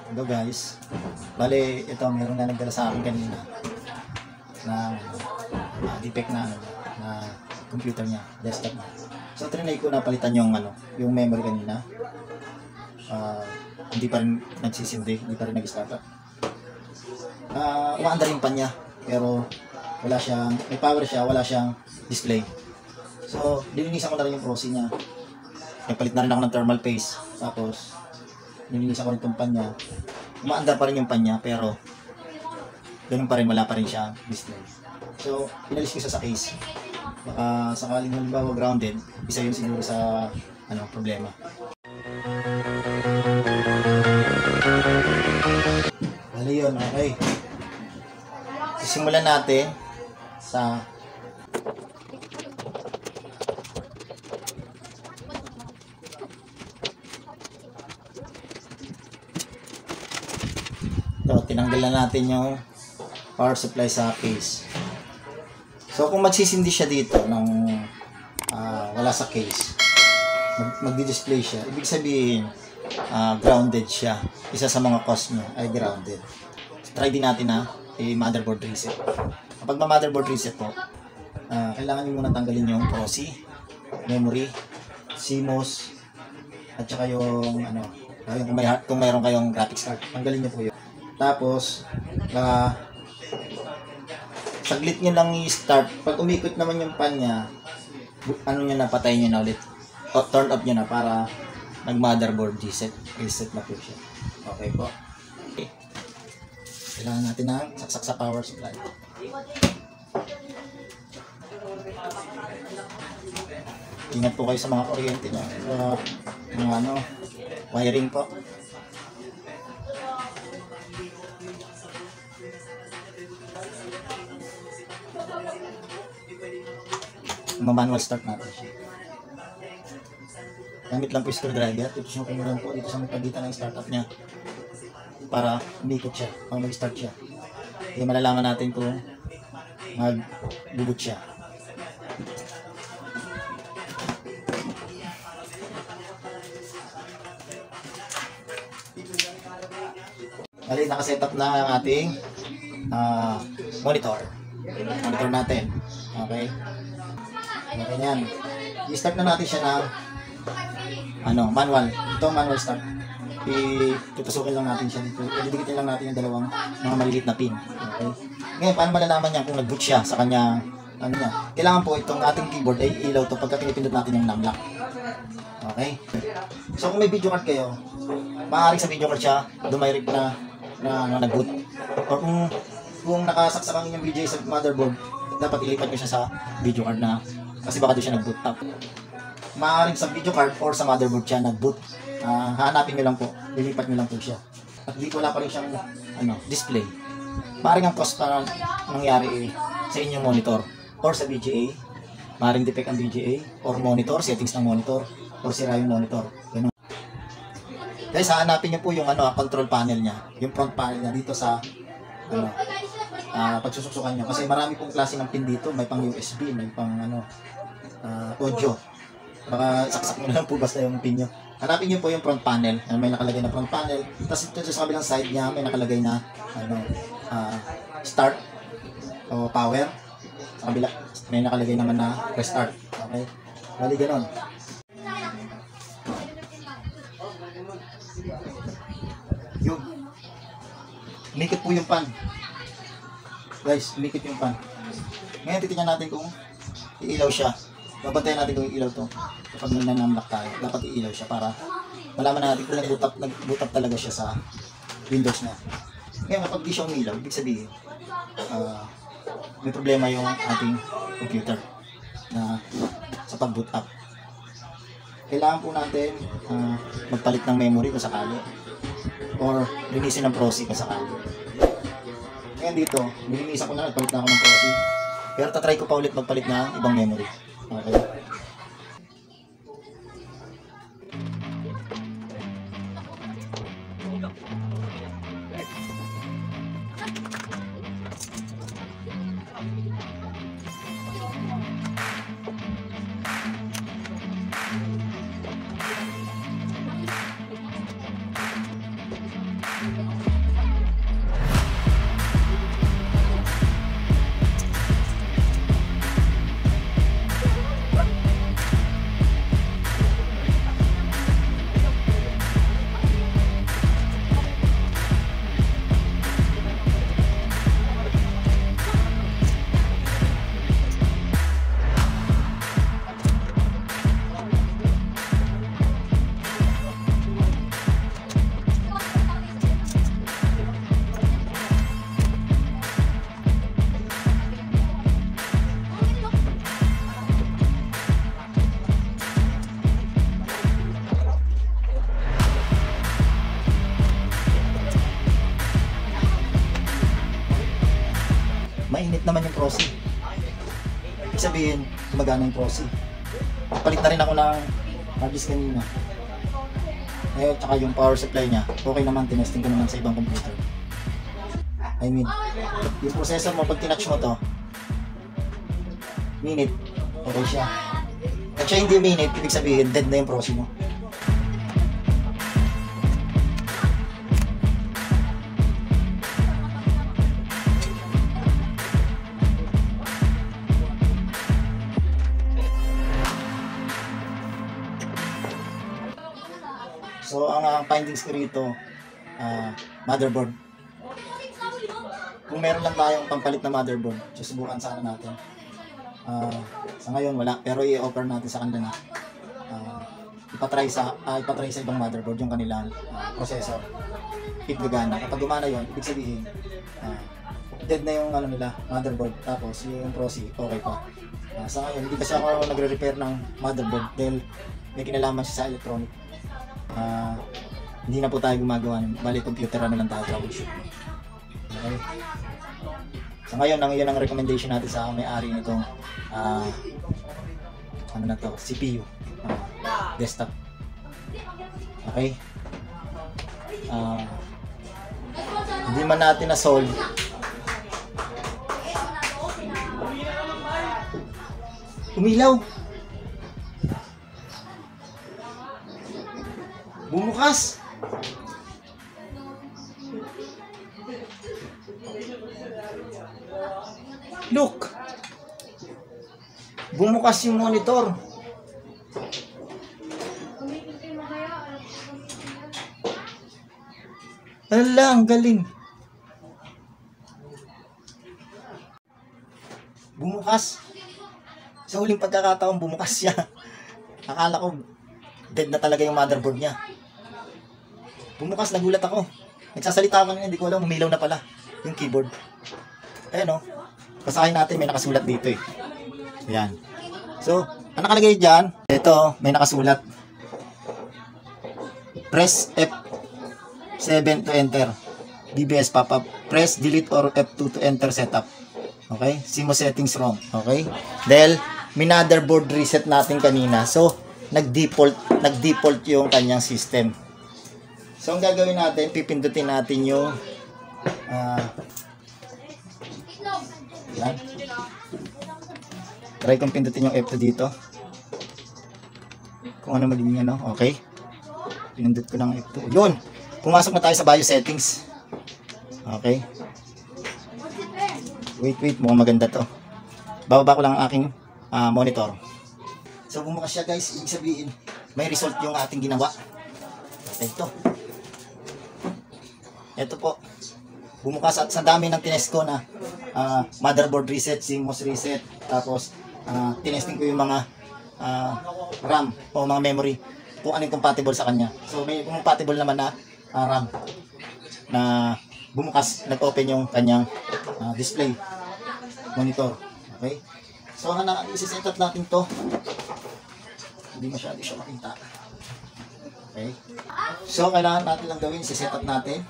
Hello guys. Bale, ito meron na nagdala sa akin kanina na defect na computer niya, desktop niya. So trinay ko na palitan yung yung memory kanina. Hindi pa rin nagsisindi, hindi pa rin nag-start up. Umaandar yung pan niya, pero wala siyang, may power siya, wala siyang display. So, dininisan ko na rin yung proxy niya. Nagpalit na rin ako ng thermal paste. Tapos, dininisan ko rin itong pan niya. Umaandar pa rin yung pan niya, pero ganun pa rin, wala pa rin siya display. So, inalis ko sa case. Baka sakaling halimbawa grounded, isa yun siguro sa problema. Bale yun, okay. Simulan natin sa tinanggal na natin yung power supply sa case. So kung magsisindi siya dito ng wala sa case, magdi-display siya, ibig sabihin grounded siya. Isa sa mga cause nyo ay grounded. Try din natin na i-motherboard reset. Kapag ma-motherboard reset po, kailangan nyo muna tanggalin yung proxy, memory, CMOS, at saka yung kung mayroon kayong graphics card, tanggalin nyo po yun. Tapos, saglit nyo lang i-start. Pag umikot naman yung pan niya, patay nyo na ulit. O, turn off nyo na para nag-motherboard reset na po siya. Okay po. Okay. Kailangan natin ng saksak sa power supply. Ingat po kayo sa mga kuryente niya. Mga wiring po. Manual start natin siya. Gamit lang po yung screwdriver. Tutusin ko lang po dito sa may pagitan ng startup niya para umikot siya, para mag-start siya. Kaya malalaman natin kung mag-boot siya. Bali, nakasetup na ang ating monitor. Monitor natin. Okay. Okay yan. I-start na natin siya na manual. Ito manual start. Itutusukin lang natin siya dito. Didikitin lang natin yung dalawang mga maliliit na pin. Okay. Ngayon, paano malalaman niya kung nag-boot siya sa kanyang niya? Kailangan po itong ating keyboard ay ilaw to pagka pinipindot natin yung numlock. Okay. So kung may video card kayo, maaaring sa video card siya dumirect na nag-boot. Or kung nakasaksak ang inyong VGA sa motherboard, dapat ilipat nyo siya sa video card na kasi baka doon siya nag-boot up. Maaaring sa video card or sa motherboard siya nag-boot. Hanapin nyo lang po, lilipat nyo lang po siya. At dito wala pa rin siyang display. Maaaring ang cost na nangyari sa inyong monitor or sa VGA. Maaaring defect ang VGA or monitor, settings ng monitor or sira yung monitor. Ganun. Guys, hanapin nyo po yung control panel niya, yung front panel niya dito sa pagsusuksukan nyo. Kasi marami pong klase ng pin dito. May pang USB, may pang audio. Baka saksak mo na lang po basta yung pin nyo. Hanapin nyo po yung front panel. May nakalagay na front panel. Tapos ito sa kabilang side niya, may nakalagay na start o power. Sa kabila, may nakalagay naman na restart. Okay? Bali ganon. Yung umikot po yung pan. Guys, umikot yung pan. Ngayon titingnan natin kung iilaw siya. Babantayan natin kung iilaw to. Kapag nanamlock tayo, dapat iilaw siya para malaman natin kung nag-boot up talaga siya sa Windows na. Ngayon kapag di siya umilaw, ibig sabihin may problema yung ating computer na sa pag-boot up. Kailangan po natin magpalit ng memory kung sakali or linisin ng proxy kung sakali. Ngayon dito, nilinisan ko na, nagpalit na ako ng proxy. Pero tatry ko pa ulit magpalit ng ibang memory. Okay. Mainit naman yung Prosi. Ibig sabihin, gumagana yung Prosi. Palit na rin ako ng hard disk kanina. Eh, tsaka yung power supply niya, okay naman, tinesting ko naman sa ibang computer. I mean, yung processor mo, pag tinouch mo to, minute, okay siya. Pag siya hindi minute, ibig sabihin, dead na yung Prosi mo. So, ang findings ko rito, motherboard. Kung meron lang tayong pampalit na motherboard, susubukan sana natin. Sa ngayon, wala. Pero i-offer natin sa kanila na ipatry sa ibang motherboard yung kanilang processor. If gagana. Kapag gumana yun, ibig sabihin, dead na yung nila, motherboard. Tapos, yung Prosi, okay pa. Sa ngayon, hindi kasi ako nagre-repair ng motherboard dahil may kinalaman siya sa electronic. Hindi na po tayo gumagawa ng bali computer na lang tayo troubleshoot. Okay. So ngayon, ang recommendation natin sa may-ari nitong ano na to, CPU, desktop. Okay. Hindi man natin na-solve. Umilaw. Bumukas. Look. Bumukas yung monitor. Ala, ang galing. Bumukas. Sa huling pagkakataon, bumukas siya. Akala ko, dead na talaga yung motherboard niya. Bumukas, nagulat ako. Nagsasalita ako na, hindi ko alam, umilaw na pala yung keyboard. Ayan o. Basahin natin, may nakasulat dito eh. Ayan. So, ang nakalagay dyan, ito, may nakasulat. Press F7 to enter. DBS pop-up. Press delete or F2 to enter setup. Okay? Simo settings wrong. Okay? Dahil, may motherboard reset natin kanina. So, nag-default yung kanyang system. So, ang gagawin natin, pipindutin natin yung yan. Try kong pindutin yung F2 dito. Kung ano magiging ano, okay. Pinindut ko ng F2. Yun! Pumasok na tayo sa BIOS settings. Okay. Wait, mukhang maganda to. Bababa ko lang ang aking monitor. So, bumukas siya guys. Ibig sabihin, may result yung ating ginawa. Ito po. Bumukas at sa dami ng tinest ko na motherboard reset, CMOS reset, tapos tinesting ko yung mga RAM o mga memory kung ano yung compatible sa kanya. So may compatible naman na RAM na bumukas, nag-open yung kanyang display monitor. Okay? So isi-set up natin to. Hindi masyado siya makita. Okay? So kailangan natin lang gawin, isi-set up natin.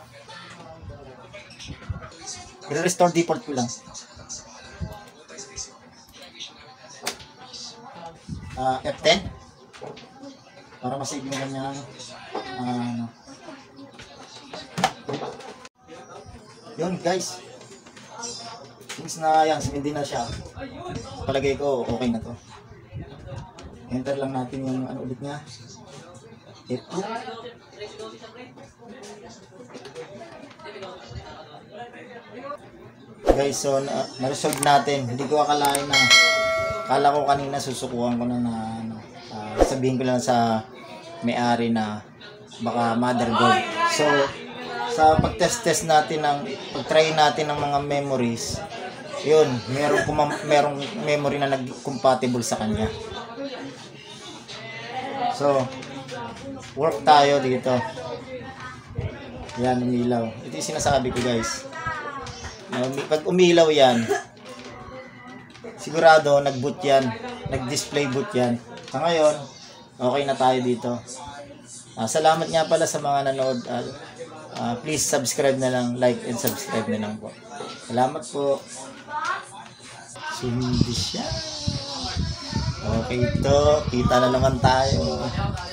I-restore default ko lang. F10 para masave yung kanyang yun guys, since na yan, sumindi na siya, palagay ko okay na to. Enter lang natin yung ano ulit niya, F2. Okay, so na-resolve natin. Hindi ko akalain na, akala ko kanina susukuhan ko na ano, sabihin ko lang sa may-ari na baka mother gold. So, sa pag-test natin pag-try natin ng mga memories, yun, merong memory na nag-compatible sa kanya. So, work tayo dito. Yan, umilaw. Ito yung sinasabi ko, guys. Pag umilaw yan, sigurado nag-boot yan, nag-display boot yan. Sa ngayon, okay na tayo dito. Salamat nga pala sa mga nanood. Please subscribe na lang, like and subscribe na lang po. Salamat po. Hindi siya. Okay, ito, kita na naman tayo.